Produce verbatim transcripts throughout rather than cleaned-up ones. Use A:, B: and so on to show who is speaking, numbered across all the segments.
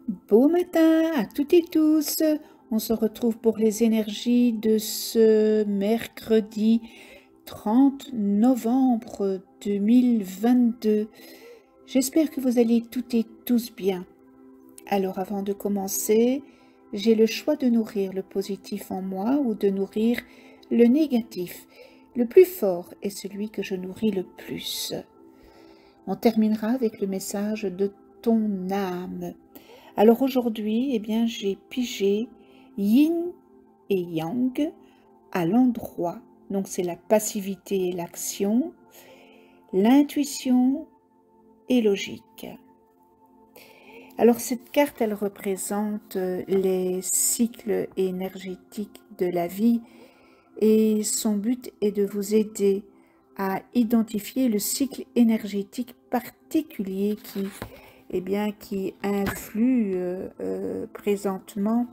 A: Beau matin à toutes et tous. On se retrouve pour les énergies de ce mercredi trente novembre deux mille vingt-deux. J'espère que vous allez toutes et tous bien. Alors avant de commencer, j'ai le choix de nourrir le positif en moi ou de nourrir le négatif. Le plus fort est celui que je nourris le plus. On terminera avec le message de ton âme. Alors aujourd'hui, eh bien, j'ai pigé yin et yang à l'endroit. Donc c'est la passivité et l'action, l'intuition et logique. Alors cette carte, elle représente les cycles énergétiques de la vie et son but est de vous aider à identifier le cycle énergétique particulier qui eh bien, qui influe euh, euh, présentement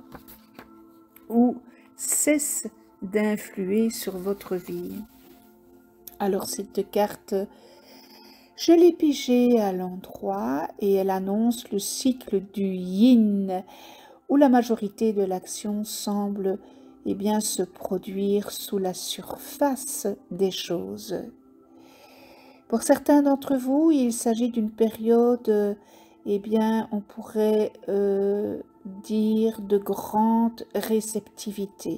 A: ou cesse d'influer sur votre vie. Alors cette carte, je l'ai pigée à l'endroit et elle annonce le cycle du yin, où la majorité de l'action semble eh bien, se produire sous la surface des choses. Pour certains d'entre vous, il s'agit d'une période, eh bien, on pourrait euh, dire de grande réceptivité,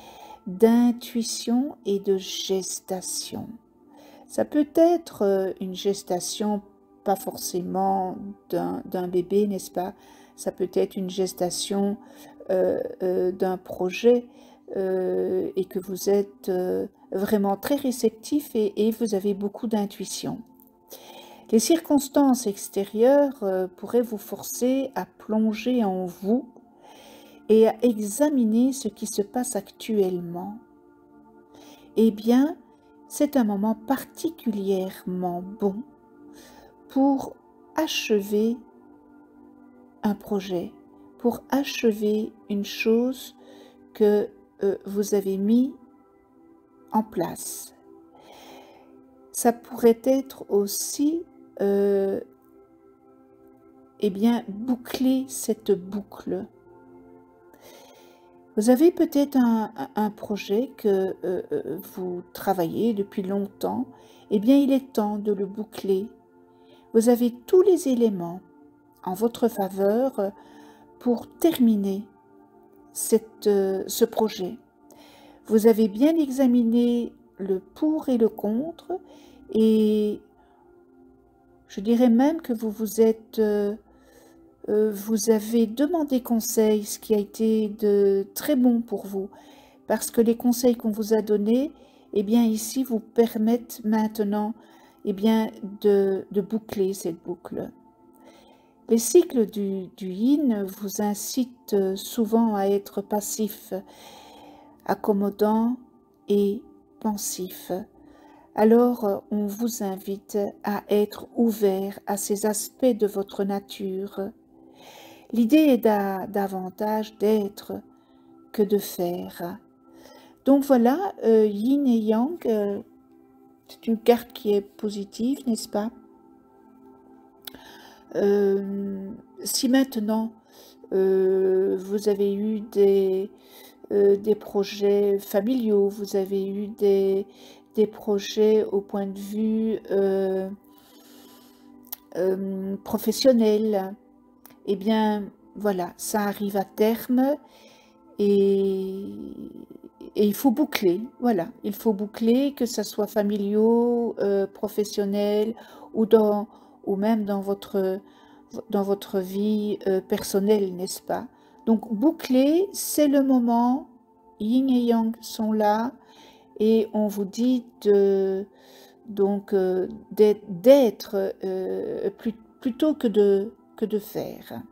A: d'intuition et de gestation. Ça peut être une gestation, pas forcément d'un bébé, n'est-ce pas? Ça peut être une gestation euh, euh, d'un projet euh, et que vous êtes euh, vraiment très réceptif et, et vous avez beaucoup d'intuition. Les circonstances extérieures euh, pourraient vous forcer à plonger en vous et à examiner ce qui se passe actuellement. Eh bien, c'est un moment particulièrement bon pour achever un projet, pour achever une chose que euh, vous avez mis en place. Ça pourrait être aussi, euh, eh bien, boucler cette boucle. Vous avez peut-être un, un projet que euh, vous travaillez depuis longtemps, eh bien, il est temps de le boucler. Vous avez tous les éléments en votre faveur pour terminer cette, euh, ce projet. Vous avez bien examiné le pour et le contre et je dirais même que vous vous êtes, euh, euh, vous avez demandé conseil, ce qui a été de très bon pour vous, parce que les conseils qu'on vous a donnés, eh bien ici vous permettent maintenant, eh bien de, de boucler cette boucle. Les cycles du, du yin vous incitent souvent à être passif, accommodant et pensif. Alors, on vous invite à être ouvert à ces aspects de votre nature. L'idée est davantage d'être que de faire. Donc voilà, euh, yin et yang, euh, c'est une carte qui est positive, n'est-ce pas? euh, Si maintenant, euh, vous avez eu des, euh, des projets familiaux, vous avez eu des, des projets au point de vue euh, euh, professionnel, eh bien, voilà, ça arrive à terme et, et il faut boucler, voilà, il faut boucler, que ce soit familiaux, euh, professionnel ou, dans, ou même dans votre, dans votre vie euh, personnelle, n'est-ce pas? Donc, boucler, c'est le moment, yin et yang sont là et on vous dit de, donc euh, d'être euh, plus, plutôt que de, que de faire.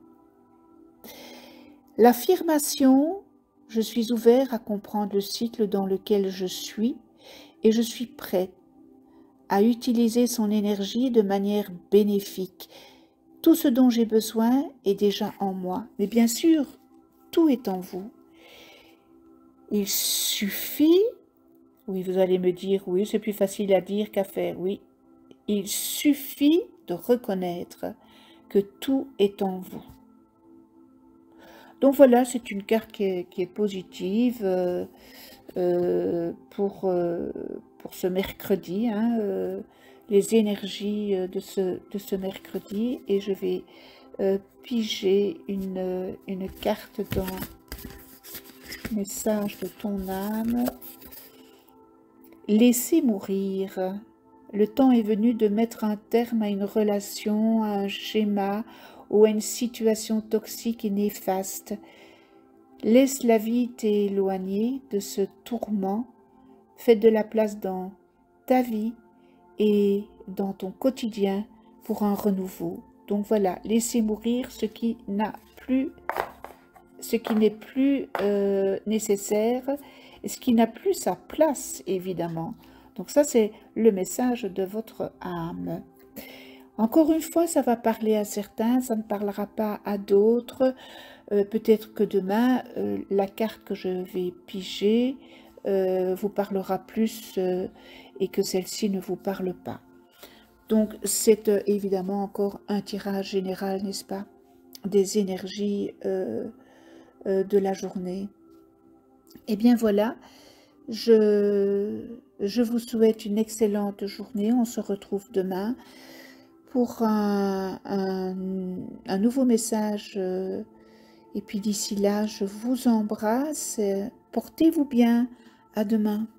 A: L'affirmation, je suis ouvert à comprendre le cycle dans lequel je suis et je suis prêt à utiliser son énergie de manière bénéfique. Tout ce dont j'ai besoin est déjà en moi, mais bien sûr, tout est en vous. Il suffit, oui, vous allez me dire, oui, c'est plus facile à dire qu'à faire, oui. Il suffit de reconnaître que tout est en vous. Donc voilà, c'est une carte qui est, qui est positive euh, euh, pour, euh, pour ce mercredi, hein, euh, les énergies euh, de ce, de ce mercredi. Et je vais euh, piger une, une carte dans Message de ton âme. Laissez mourir. Le temps est venu de mettre un terme à une relation, à un schéma ou à une situation toxique et néfaste. Laisse la vie t'éloigner de ce tourment. Fais de la place dans ta vie et dans ton quotidien pour un renouveau. Donc voilà, laissez mourir ce qui n'a plus, ce qui n'est plus euh, nécessaire et ce qui n'a plus sa place, évidemment. Donc ça, c'est le message de votre âme. Encore une fois, ça va parler à certains, ça ne parlera pas à d'autres. Euh, Peut-être que demain, euh, la carte que je vais piger euh, vous parlera plus euh, et que celle-ci ne vous parle pas. Donc, c'est euh, évidemment encore un tirage général, n'est-ce pas, des énergies euh, euh, de la journée. Et bien voilà, je, je vous souhaite une excellente journée. On se retrouve demain pour un, un, un nouveau message. Euh, et puis d'ici là, je vous embrasse. Portez-vous bien. À demain.